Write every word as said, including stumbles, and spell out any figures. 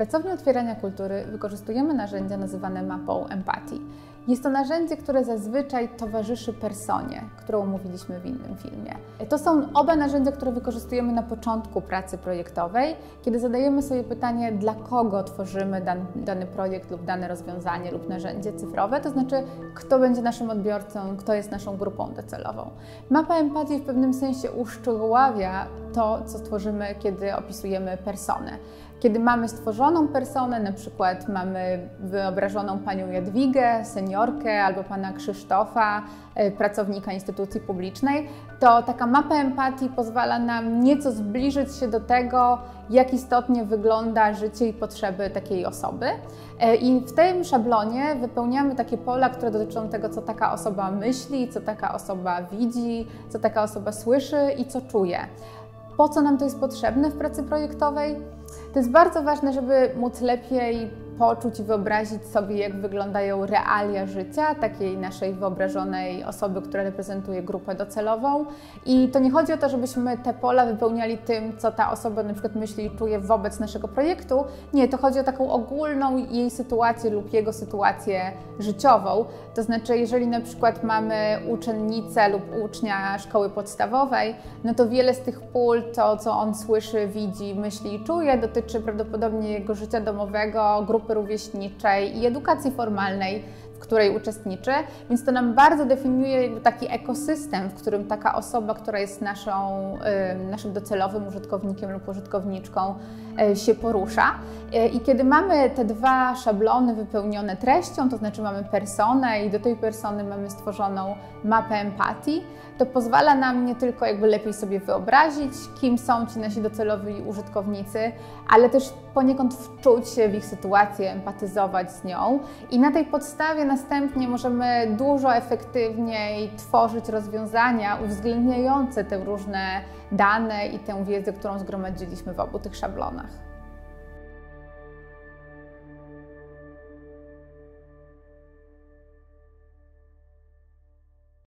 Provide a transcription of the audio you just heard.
Pracowni Otwierania Kultury wykorzystujemy narzędzia nazywane mapą empatii. Jest to narzędzie, które zazwyczaj towarzyszy personie, którą omówiliśmy w innym filmie. To są oba narzędzia, które wykorzystujemy na początku pracy projektowej, kiedy zadajemy sobie pytanie, dla kogo tworzymy dan, dany projekt lub dane rozwiązanie lub narzędzie cyfrowe, to znaczy kto będzie naszym odbiorcą, kto jest naszą grupą docelową. Mapa empatii w pewnym sensie uszczegóławia to, co tworzymy, kiedy opisujemy personę. Kiedy mamy stworzoną personę, na przykład mamy wyobrażoną panią Jadwigę, seniorkę, albo pana Krzysztofa, pracownika instytucji publicznej, to taka mapa empatii pozwala nam nieco zbliżyć się do tego, jak istotnie wygląda życie i potrzeby takiej osoby. I w tym szablonie wypełniamy takie pola, które dotyczą tego, co taka osoba myśli, co taka osoba widzi, co taka osoba słyszy i co czuje. Po co nam to jest potrzebne w pracy projektowej? To jest bardzo ważne, żeby móc lepiej poczuć i wyobrazić sobie, jak wyglądają realia życia takiej naszej wyobrażonej osoby, która reprezentuje grupę docelową. I to nie chodzi o to, żebyśmy te pola wypełniali tym, co ta osoba na przykład myśli i czuje wobec naszego projektu. Nie, to chodzi o taką ogólną jej sytuację lub jego sytuację życiową. To znaczy, jeżeli na przykład mamy uczennicę lub ucznia szkoły podstawowej, no to wiele z tych pól, to co on słyszy, widzi, myśli i czuje, dotyczy prawdopodobnie jego życia domowego, grupy rówieśniczej i edukacji formalnej, w której uczestniczy, więc to nam bardzo definiuje taki ekosystem, w którym taka osoba, która jest naszą, naszym docelowym użytkownikiem lub użytkowniczką, się porusza. I kiedy mamy te dwa szablony wypełnione treścią, to znaczy mamy personę i do tej persony mamy stworzoną mapę empatii, to pozwala nam nie tylko jakby lepiej sobie wyobrazić, kim są ci nasi docelowi użytkownicy, ale też poniekąd wczuć się w ich sytuację, empatyzować z nią i na tej podstawie następnie możemy dużo efektywniej tworzyć rozwiązania uwzględniające te różne dane i tę wiedzę, którą zgromadziliśmy w obu tych szablonach.